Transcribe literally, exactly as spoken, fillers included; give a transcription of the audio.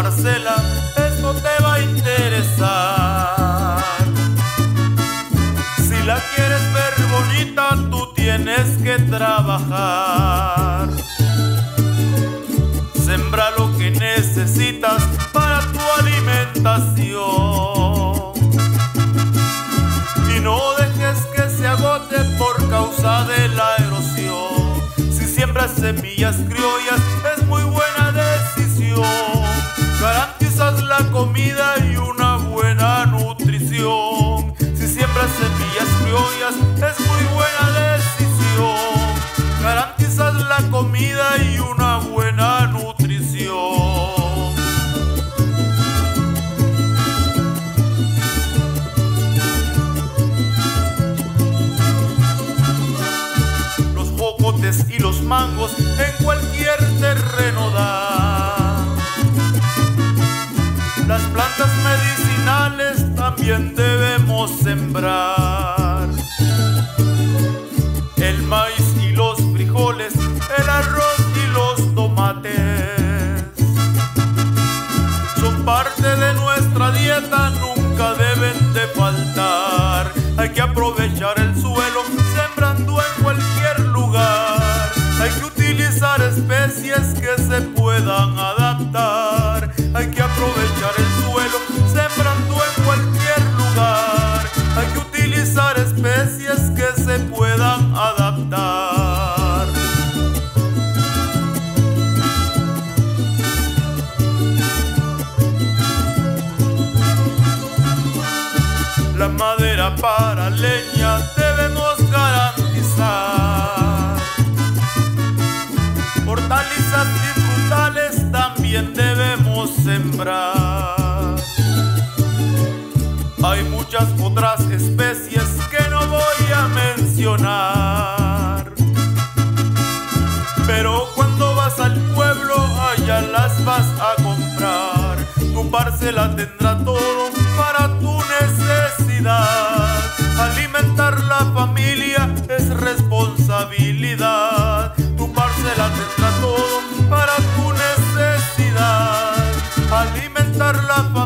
parcela, esto te va a interesar. Si la quieres ver bonita, tú tienes que trabajar. Sembra lo que necesitas para tu alimentación y no dejes que se agote por causa de la erosión. Si siembras semillas criollas es muy buena decisión. Garantizas la comida y una buena nutrición. Si siembras semillas criollas es muy buena decisión. Garantizas la comida y una buena nutrición. Los jocotes y los mangos en cualquier terreno dan. Las plantas medicinales también debemos sembrar. El maíz y los frijoles, el arroz y los tomates son parte de nuestra dieta, nunca deben de faltar. Hay que aprovechar el suelo sembrando en cualquier lugar. Hay que utilizar especies que se puedan adaptar. Hay que aprovechar el suelo sembrando en cualquier lugar. Hay que utilizar especies que se puedan adaptar. La madera para leña debemos garantizar. Hortalizas y frutales también debemos sembrar. Hay muchas otras especies que no voy a mencionar, pero cuando vas al pueblo allá las vas a comprar. Tu parcela tendrá todo para tu necesidad. Alimentar la familia es responsabilidad. Tu parcela tendrá todo para tu necesidad. Alimentar la familia